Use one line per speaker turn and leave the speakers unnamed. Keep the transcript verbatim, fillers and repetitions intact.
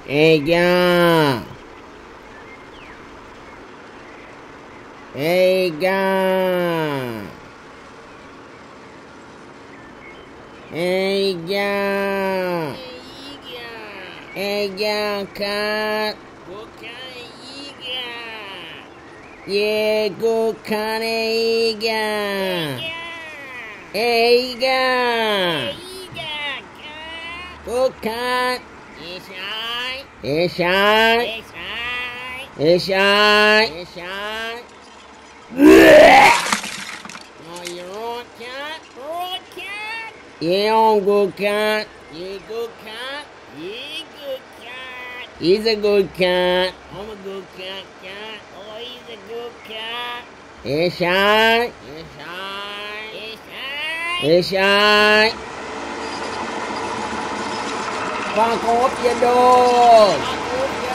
Hey, yeah. Hey, yeah. Hey, yeah. Hey, yeah, cat. Yeah, go cat, hey, yeah. Hey, yeah. Go cat. Hey, shy. Hey, shy. Hey, shy. Oh, you're on, cat? Right, cat? Yeah, on good cat. Yeah, good cat. Yeah, good cat. He's a good cat. I'm a good cat, cat. Oh, he's a good cat. Hey, shy. Hey, shy. Hey, shy. Hey, shy. Fuck off your dog. Fuck off your